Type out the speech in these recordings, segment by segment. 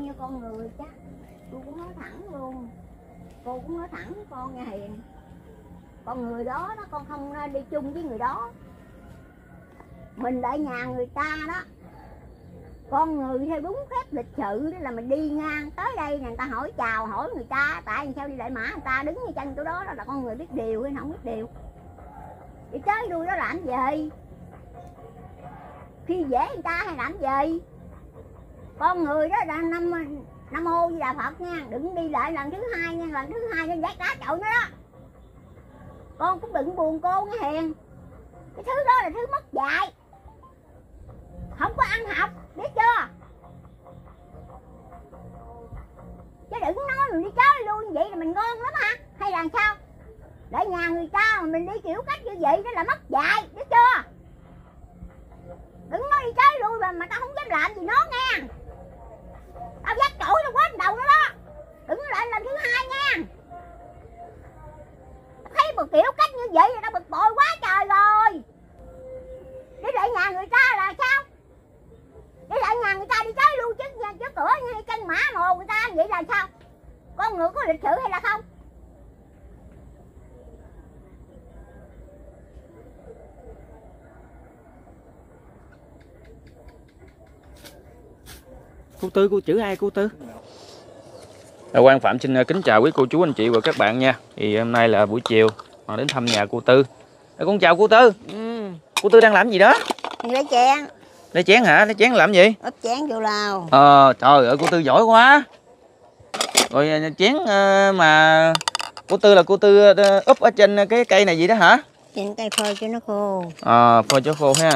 như con người chứ. Tôi cũng nói thẳng luôn, cô cũng nói thẳng với con nghe Hiền, con người đó con không đi chung với người đó. Mình lại nhà người ta đó, con người theo đúng phép lịch sự đó là mình đi ngang tới đây người ta hỏi chào hỏi người ta, tại sao đi lại mã người ta đứng như chân chỗ đó, đó là con người biết điều hay không biết điều. Đi tới đuôi đó làm gì, khi dễ người ta hay làm gì. Con người đó là Nam Mô Di Đà Phật nha, đừng đi lại lần thứ hai nha, lần thứ hai nó dắt đá chậu nó đó. Con cũng đừng buồn cô nghe Hiền, cái thứ đó là thứ mất dạy, không có ăn học, biết chưa? Chứ đừng nói mình đi chơi luôn như vậy là mình ngon lắm hả, hay là sao? Để nhà người ta mà mình đi kiểu cách như vậy đó là mất dạy, biết chưa? Đừng nói đi chơi luôn mà tao không dám làm gì nó nghe. Tao dắt trội nó quên đầu nó đó, đừng lại lần thứ hai nha. Thấy một kiểu cách như vậy là tao bực bội quá trời rồi. Đi lại nhà người ta là sao? Đi lại nhà người ta đi tới luôn chứ cửa như chân mã mồ người ta vậy là sao? Con người có lịch sự hay là không? Cô Tư, cô chữ ai cô Tư? Quang Phạm xin kính chào quý cô chú anh chị và các bạn nha. Thì hôm nay là buổi chiều đến thăm nhà cô Tư. Con chào cô Tư. Cô Tư đang làm gì đó? Lấy chén. Lấy chén hả? Lấy chén làm gì? Úp chén vô lào. Trời ơi cô Tư giỏi quá. Rồi chén mà cô Tư là cô Tư úp ở trên cái cây này gì đó hả? Trên cây phơi cho nó khô. Phơi cho khô ha.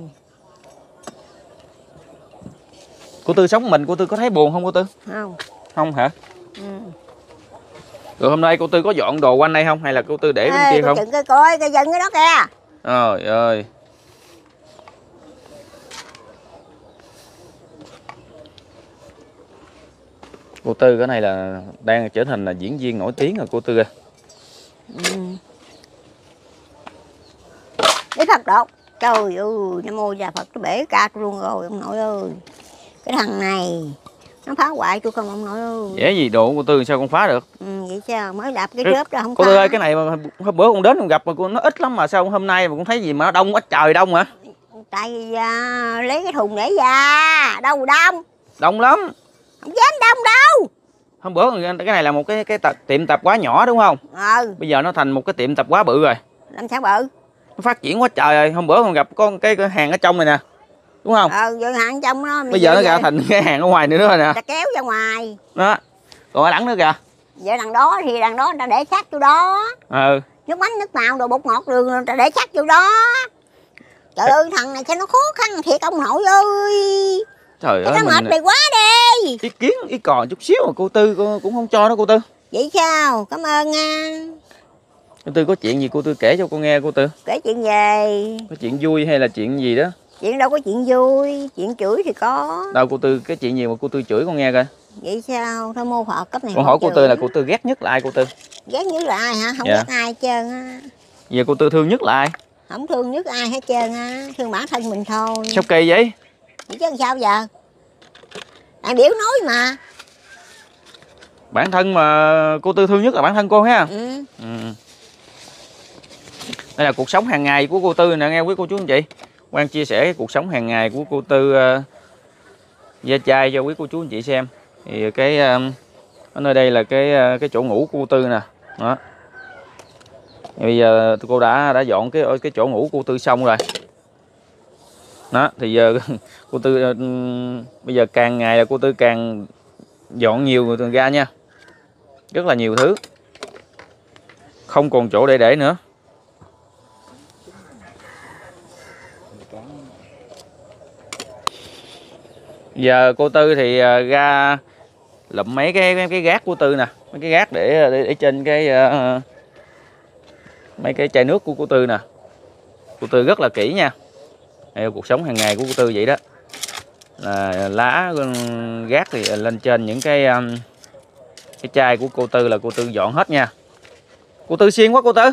Cô Tư sống mình, cô Tư có thấy buồn không cô Tư? Không. Không hả? Rồi hôm nay cô Tư có dọn đồ quanh đây không? Hay là cô Tư để bên kia không? Chừng coi cây dân cái đó kìa. Trời ơi. Cô Tư cái này là đang trở thành là diễn viên nổi tiếng rồi cô Tư ơi. Cái Phật độ. Trời ơi, Nam Mô Di Đà Phật, nó bể ca tôi luôn rồi ông nội ơi. Cái thằng này nó phá hoại tôi không ông nội ơi. Dễ gì đồ cô Tư sao con phá được? Vậy sao mới đạp cái chớp ra không cô phá. Tư ơi, cái này mà hôm bữa con đến con gặp mà nó ít lắm mà sao hôm nay mà con thấy gì mà nó đông quá trời, đông hả? Tại vì lấy cái thùng để ra, đâu đông. Đông lắm. Không dám đông đâu. Hôm bữa cái này là một cái tiệm tạp hóa nhỏ đúng không? Bây giờ nó thành một cái tiệm tạp hóa bự rồi. Làm sao bự? Nó phát triển quá trời rồi. Hôm bữa con gặp con cái hàng ở trong này nè. Đúng không? Giờ hàng trong nó. Bây giờ nó ra thành cái hàng ở ngoài nữa rồi nè. Ta kéo ra ngoài. Đó. Còn ở đằng nữa kìa. Giờ đằng đó thì đằng đó người ta để sát vô đó. Nước bánh, nước màu, đồ bột ngọt đường người ta để sát vô đó. Trời ơi thằng này sao nó khó khăn thiệt ông nội ơi. Trời ơi, nó mệt mày quá đi. Ý kiến ý còn chút xíu mà cô Tư cũng không cho đó cô Tư. Vậy sao? Cảm ơn nha. Cô Tư có chuyện gì cô Tư kể cho cô nghe cô Tư? Kể chuyện gì? Có chuyện vui hay là chuyện gì đó? Chuyện đâu có chuyện vui, chuyện chửi thì có. Đâu cô Tư, cái chuyện gì mà cô Tư chửi con nghe coi. Vậy sao? Thôi mô Phật cấp này. Con hỏi cô Tư là cô Tư ghét nhất là ai cô Tư? Ghét nhất là ai hả? Không ghét ai hết trơn á. Giờ cô Tư thương nhất là ai? Không thương nhất ai hết trơn á, thương bản thân mình thôi. Sao kỳ vậy? Vậy chứ sao giờ? Đại biểu nói mà. Bản thân mà cô Tư thương nhất là bản thân cô ha. Đây là cuộc sống hàng ngày của cô Tư nè nghe quý cô chú anh chị. Quang chia sẻ cái cuộc sống hàng ngày của cô Tư da chai cho quý cô chú anh chị xem. Thì cái ở nơi đây là cái chỗ ngủ của cô Tư nè. Đó. Bây giờ cô đã dọn cái chỗ ngủ của cô Tư xong rồi. Đó, thì giờ cô Tư bây giờ càng ngày là cô Tư càng dọn nhiều ra nha. Rất là nhiều thứ. Không còn chỗ để nữa. Giờ cô Tư thì ra lụm mấy cái gác của Tư nè, mấy cái gác để trên cái mấy cái chai nước của cô Tư nè. Cô Tư rất là kỹ nha. Đây, cuộc sống hàng ngày của cô Tư vậy đó. Lá gác thì lên trên những cái chai của cô Tư là cô Tư dọn hết nha. Cô Tư siêng quá cô Tư.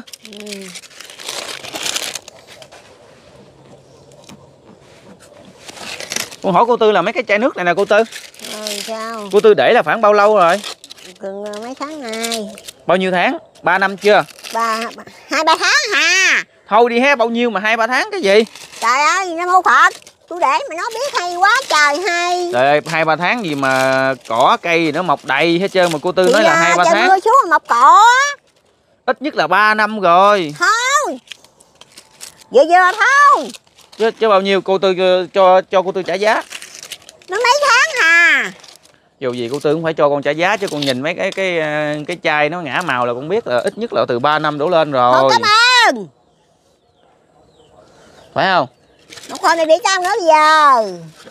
Con hỏi cô Tư là mấy cái chai nước này nè cô Tư. sao? Cô Tư để là khoảng bao lâu rồi? Gần mấy tháng nay. Bao nhiêu tháng? 3 năm chưa? 2-3 tháng hà. Thôi đi he, bao nhiêu mà 2-3 tháng cái gì? Trời ơi, Nam Mô Phật. Tôi để mà nó biết hay quá trời hay. Trời ơi, 2-3 tháng gì mà cỏ cây gì nó mọc đầy hết trơn mà cô Tư Thì nói là 2-3 tháng. mưa xuống mọc cỏ. Ít nhất là 3 năm rồi. Thôi. Vừa thôi. Chứ bao nhiêu cô Tư cho cô Tư trả giá? Nó mấy tháng hà. Dù gì cô Tư cũng phải cho con trả giá chứ, con nhìn mấy cái chai nó ngã màu là con biết là ít nhất là từ 3 năm đổ lên rồi. Thôi cảm ơn. Phải không? Nó khoan này để cho nữa bây giờ.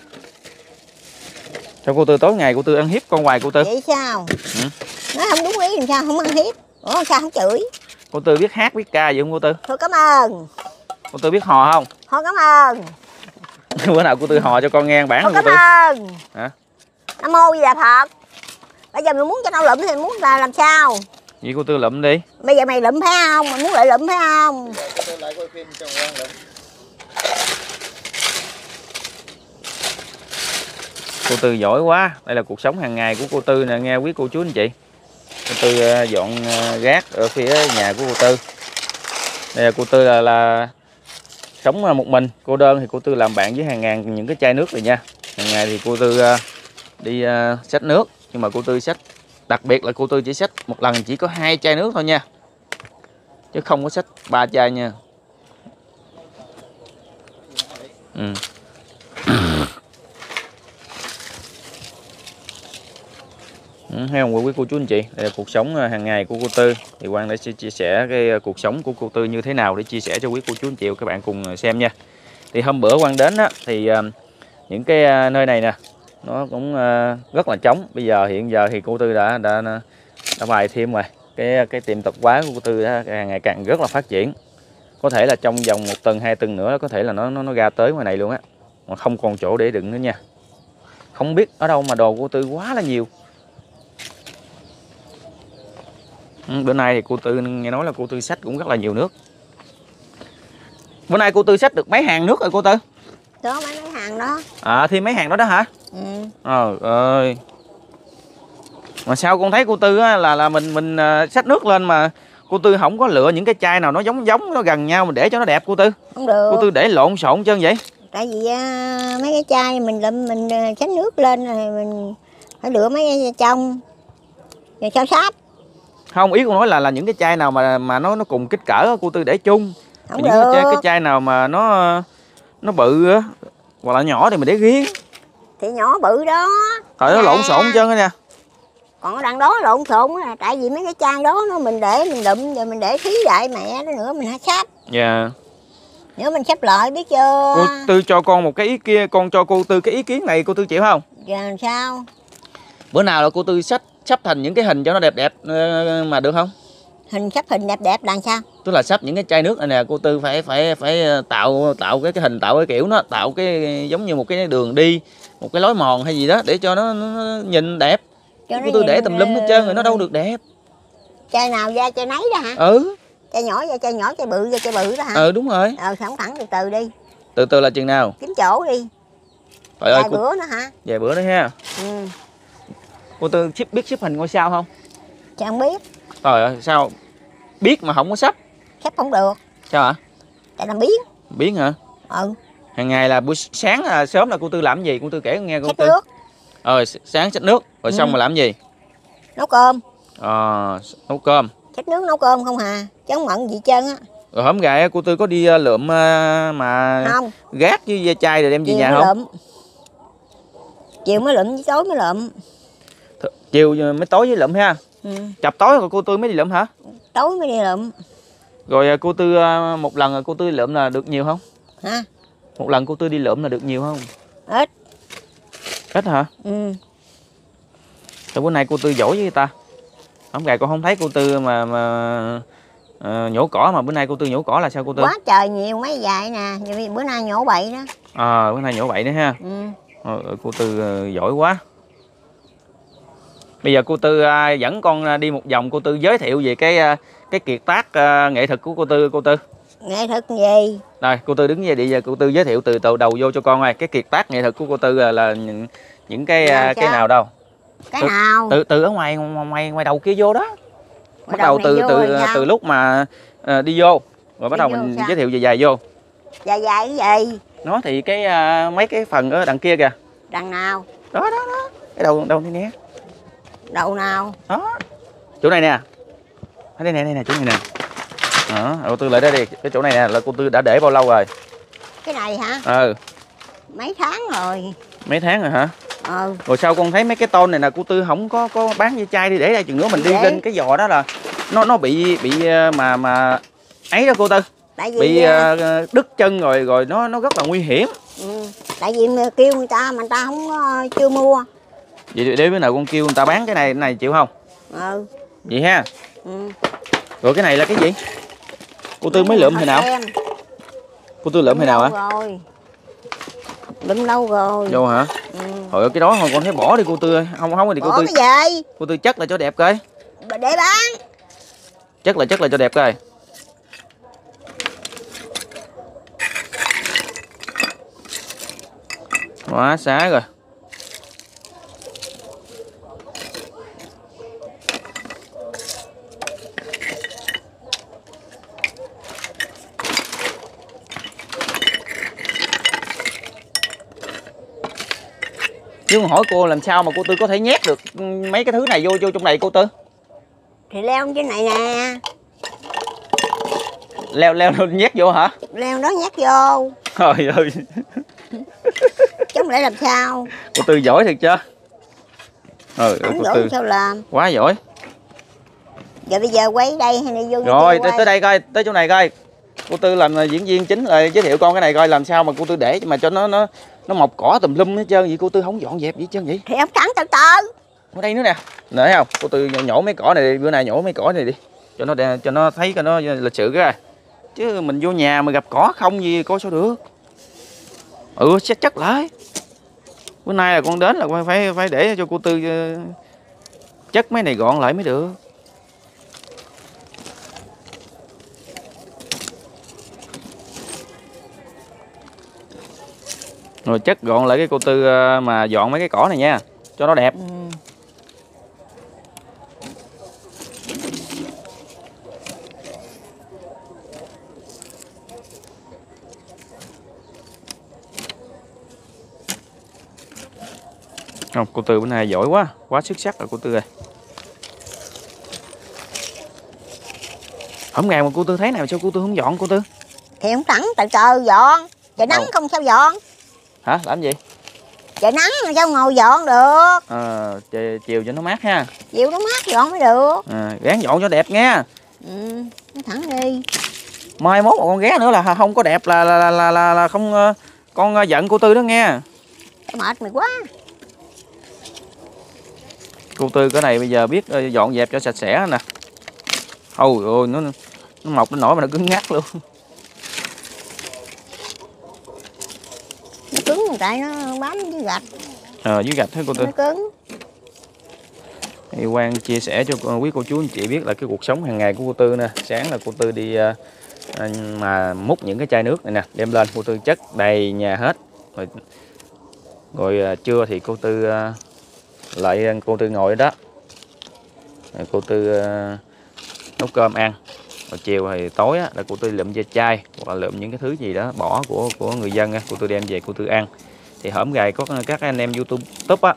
Sao cô Tư tối ngày cô Tư ăn hiếp con hoài cô Tư? Vậy sao? Ừ. Nói không đúng ý làm sao không ăn hiếp. Ủa sao không chửi? Cô Tư biết hát biết ca gì không cô Tư? Thôi cảm ơn. Cô Tư biết hò không? Thôi cảm ơn. Bữa nào cô Tư hò cho con nghe bản Thôi không cô cảm Tư? ơn. Hả? Nam Mô Di Đà Phật. Bây giờ mày muốn cho tao lụm thì muốn là làm sao? Vậy cô Tư lụm đi. Bây giờ mày lụm phải không? Mày muốn lại lụm phải không? Cô Tư giỏi quá. Đây là cuộc sống hàng ngày của cô Tư nè nghe quý cô chú anh chị. Cô Tư dọn rác ở phía nhà của cô Tư. Đây là cô Tư là sống một mình, cô đơn thì cô Tư làm bạn với hàng ngàn những cái chai nước rồi nha. Hàng ngày thì cô Tư đi xách nước, nhưng mà cô Tư xách, đặc biệt là cô Tư chỉ xách một lần chỉ có 2 chai nước thôi nha, chứ không có xách 3 chai nha. Ừ. Thấy không quý cô chú anh chị, đây là cuộc sống hàng ngày của cô Tư. Thì Quang đã chia sẻ cái cuộc sống của cô Tư như thế nào để chia sẻ cho quý cô chú anh chị các bạn cùng xem nha. Thì hôm bữa Quang đến á, thì những cái nơi này nè nó cũng rất là trống. Bây giờ hiện giờ thì cô Tư đã bày thêm rồi cái tiệm tạp hóa của cô Tư đã càng ngày càng rất là phát triển. Có thể là trong vòng 1 tuần 2 tuần nữa có thể là nó ra tới ngoài này luôn á, mà không còn chỗ để đựng nữa nha. Không biết ở đâu mà đồ của cô Tư quá là nhiều. Bữa nay thì cô Tư nghe nói là cô Tư xách cũng rất là nhiều nước. Bữa nay cô Tư xách được mấy hàng nước rồi cô Tư? Đó mấy hàng đó. Thêm mấy hàng đó đó hả? Ừ. Trời ơi. Mà sao con thấy cô Tư á, là mình xách nước lên mà cô Tư không có lựa những cái chai nào nó giống nó gần nhau mình để cho nó đẹp cô Tư? Không được. Cô Tư để lộn xộn trơn vậy? Tại vì mấy cái chai mình lụm mình xách nước lên rồi mình phải lựa mấy cái trong rồi sao sát. Không, ý con nói là những cái chai nào mà nó cùng kích cỡ cô Tư để chung. Không những được. cái chai nào mà nó bự á hoặc là nhỏ thì mình để riêng. Thì nhỏ bự đó. Trời, nó lộn xộn trơn á nha. Còn đằng đó lộn xộn là tại vì mấy cái chai đó nó mình để mình lụm rồi mình để khí lại mẹ đó nữa mình sắp. Dạ. Nữa mình sắp lại biết chưa? Cô Tư cho con một cái ý kia, con cho cô Tư cái ý kiến này cô Tư chịu không? Giờ làm sao? Bữa nào là cô Tư sắp thành những cái hình cho nó đẹp đẹp mà được không? Sắp hình đẹp đẹp là sao? Tức là sắp những cái chai nước này nè, cô Tư phải tạo cái hình, tạo cái kiểu nó, tạo cái giống như một cái đường đi, một cái lối mòn hay gì đó để cho nó nhìn đẹp. Cô Tư để tùm lum hết trơn rồi nó đâu được đẹp. Chai nào ra chai nấy đó hả? Ừ. Chai nhỏ ra chai nhỏ, chai bự ra chai bự đó hả? Ừ đúng rồi. Thẳng thẳng từ từ đi. Từ từ là chừng nào? Kiếm chỗ đi. Trời ơi, bữa nữa hả? Vài bữa nữa ha. Ừ. Cô Tư biết xếp hình ngôi sao không? Chị không biết. Trời ơi, sao biết mà không có sắp? Sắp không được. Sao hả? Tại làm biến. Biến hả? Ừ. Hàng ngày là buổi sáng sớm là cô Tư làm gì? Cô Tư kể nghe cô Xách Tư. nước. Sáng xách nước rồi xong mà làm gì? Nấu cơm. Nấu cơm. Xách nước nấu cơm không hà, chứ không mận gì trơn á. Rồi hôm gài cô Tư có đi lượm mà không gác với ve chai rồi đem về chiều nhà mới không? lượm. Chiều mới lượm với tối mới lượm. Chiều mới tối với lượm ha. Ừ. Chập tối rồi cô Tư mới đi lượm hả? Tối mới đi lượm. Rồi cô Tư một lần cô Tư lượm là được nhiều không? Hả? Một lần cô Tư đi lượm là được nhiều không? Ít. Ít hả? Ừ. Rồi bữa nay cô Tư giỏi với ta. Hôm gài con không thấy cô Tư mà nhổ cỏ, mà bữa nay cô Tư nhổ cỏ là sao cô Tư? Quá trời nhiều mấy dại nè, bữa nay nhổ bậy đó. Bữa nay nhổ bậy nữa ha. Ừ. Cô Tư giỏi quá. Bây giờ cô Tư dẫn con đi một vòng, cô Tư giới thiệu về cái kiệt tác nghệ thuật của cô Tư. Nghệ thuật gì? Rồi cô Tư đứng về đi, giờ cô Tư giới thiệu từ đầu vô cho con ơi, cái kiệt tác nghệ thuật của cô Tư là những cái nào đâu? Cái nào? Từ ở ngoài đầu kia vô đó. Bắt đầu từ lúc mà đi vô rồi bắt đầu mình giới thiệu dài vô. Dài cái gì? Nó thì cái mấy cái phần ở đằng kia kìa. Đằng nào? Đó. Cái đầu đây nè. Đầu nào? Đó. Chỗ này nè. Đây nè, chỗ này nè. Đó, cô Tư lại đây đi. Cái chỗ này nè là cô Tư đã để bao lâu rồi? Cái này hả? Ừ. Mấy tháng rồi. Mấy tháng rồi hả? Ừ. Rồi sao con thấy mấy cái tôn này nè cô Tư không có bán ve chai đi để đây chừng nữa mình đi lên cái giò đó là nó bị mà ấy đó cô Tư. Tại vì bị đứt chân rồi nó rất là nguy hiểm. Tại vì kêu người ta mà người ta không chưa mua. Vậy để bữa nào con kêu người ta bán cái này chịu không? Ừ. Vậy ha. Rồi cái này là cái gì? Cô Tư mới lượm hồi nào? Cô Tư lượm hồi nào hả? Rồi. Lượm lâu rồi. Đâu hả? Hồi cái đó thôi con thấy bỏ đi cô Tư ơi. Không thì cô Tư. Cái gì? Cô Tư chất là cho đẹp coi. Để bán. Chất là cho đẹp coi. Quá xá rồi. Chứ hỏi cô làm sao mà cô Tư có thể nhét được mấy cái thứ này vô trong này cô Tư? Thì leo trên này nè. Leo nhét vô hả? Leo đó nhét vô. Trời ơi. Chứ không lẽ làm sao? Cô Tư giỏi thiệt chứ. Cô Tư sao làm? quá giỏi. Giờ bây giờ quay đây hay đi vô? Rồi tới đây coi, tới chỗ này coi. Cô Tư làm diễn viên chính rồi giới thiệu con cái này coi làm sao mà cô Tư để mà cho nó mọc cỏ tùm lum hết trơn vậy cô Tư không dọn dẹp gì hết trơn vậy? Thì ông cắn từ từ. Ở đây nữa nè. Nè thấy không? Cô Tư nhổ mấy cỏ này đi, bữa nay nhổ mấy cỏ này đi. Cho nó thấy coi nó lịch sự cái. Chứ mình vô nhà mà gặp cỏ không gì coi sao được. Chắc lại. Bữa nay là con đến là con phải để cho cô Tư chất mấy này gọn lại mới được. Rồi chất gọn lại cái cô Tư mà dọn mấy cái cỏ này nha, cho nó đẹp. Không, cô Tư bữa nay giỏi quá xuất sắc rồi cô Tư ơi. Hôm ngày mà cô Tư thấy nào sao cô Tư không dọn cô Tư? Thì không thẳng từ từ dọn. Trời nắng không sao dọn. Hả? Làm gì? Trời nắng mà sao ngồi dọn được? Chiều cho nó mát ha. Chiều nó mát dọn mới được. Gán dọn cho đẹp nha. Nó thẳng đi. Mai mốt mà con ghé nữa là không có đẹp là không con giận cô Tư đó nghe. Mệt mày quá. Cô Tư cái này bây giờ biết dọn dẹp cho sạch sẽ nè. Ôi nó mọc đến nỗi mà nó cứng ngắc luôn. Nó cứng tại nó bám dưới gạch. Dưới gạch thế cô Tư. Nó cứng. Thì Quang chia sẻ cho quý cô chú anh chị biết là cái cuộc sống hàng ngày của cô Tư nè. Sáng là cô Tư đi mà múc những cái chai nước này nè, đem lên cô Tư chất đầy nhà hết. Rồi trưa thì cô Tư lại cô Tư ngồi đó. Rồi cô Tư nấu cơm ăn. Rồi chiều thì tối á, là cô Tư lượm ve chai hoặc là lượm những cái thứ gì đó bỏ của người dân á, cô Tư đem về cô Tư ăn. Thì hổm gầy có các anh em YouTube á.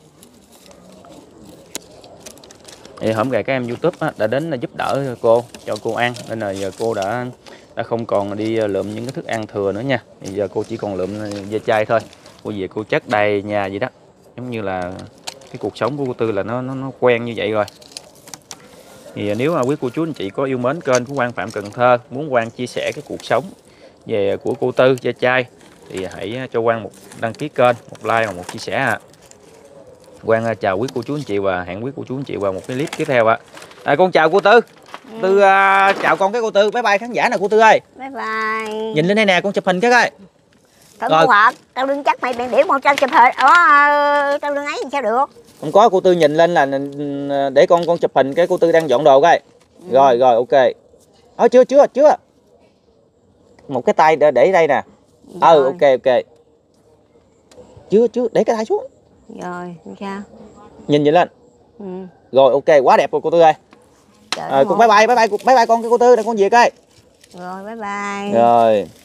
Thì hổm gầy các em YouTube á, đã đến giúp đỡ cô, cho cô ăn, nên là giờ cô đã không còn đi lượm những cái thức ăn thừa nữa nha. Thì giờ cô chỉ còn lượm ve chai thôi. Cô về cô chất đầy nhà vậy đó. Giống như là cái cuộc sống của cô Tư là nó quen như vậy rồi. Thì nếu mà quý cô chú anh chị có yêu mến kênh của Quang Phạm Cần Thơ, muốn Quang chia sẻ cái cuộc sống về của cô Tư ve chai thì hãy cho Quang một đăng ký kênh, một like và một chia sẻ. Quang chào quý cô chú anh chị và hẹn quý cô chú anh chị vào một cái clip tiếp theo ạ. Con chào cô Tư. Tư chào con cái cô Tư. Bye bye khán giả nè cô Tư ơi. Bye bye. Nhìn lên đây nè, con chụp hình cái coi. Thôi hoặc tao đừng chắc mày điểm một trăm chụp hình. Tao đừng ấy sao được. Không có, cô Tư nhìn lên là để con chụp hình cái cô Tư đang dọn đồ coi. Rồi ok. Chưa. Một cái tay để đây nè. Ok. Chưa để cái tay xuống. Rồi sao? Nhìn vậy lên. Ừ. Rồi ok, quá đẹp rồi cô Tư ơi. Trời Rồi ơi, con bye bye con cái cô Tư, để con về coi. rồi bye bye. Rồi.